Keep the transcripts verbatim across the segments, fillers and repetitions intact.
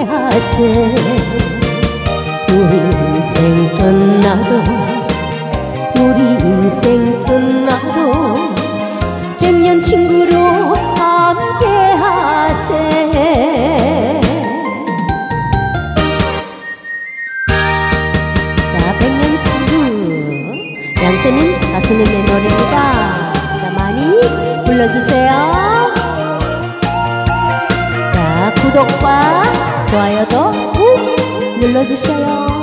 하세. 우리 인생 끝나도 우리 인생 끝나도 백년 친구로 함께 하세. 자, 백년 친구 양세민 가수님의 노래입니다. 자, 많이 불러주세요. 자, 구독과 좋아요도 꾹 눌러주세요.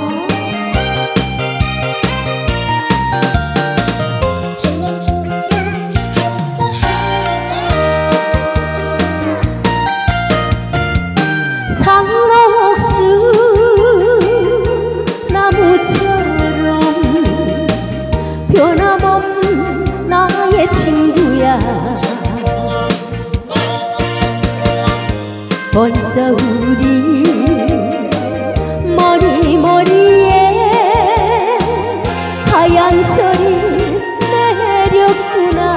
상록수 나무처럼 변함없는 나의 친구야. 벌써 우리 머리 머리에 하얀 설이 내렸구나.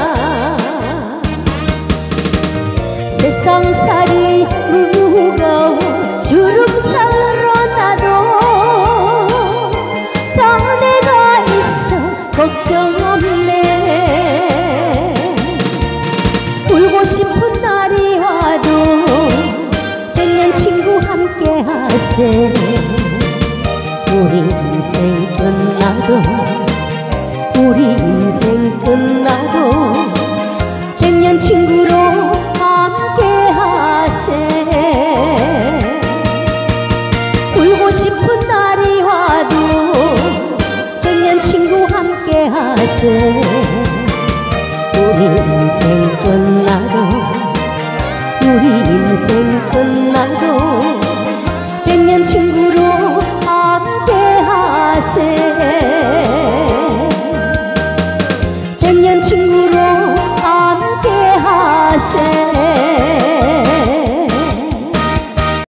세상살이 무거워 주름살로 나도 자네가 있어 걱정 없네. 울고 싶은 날이 와도 백년 친구 함께 하세. 우리 인생 끝나도 우리 인생 끝나도 백년 친구로 함께 하세. 울고 싶은 날이 와도 백년 친구 함께 하세. 우리 인생 끝나도 우리 인생 끝나도 백년 친구로 함께 하세. 백년 친구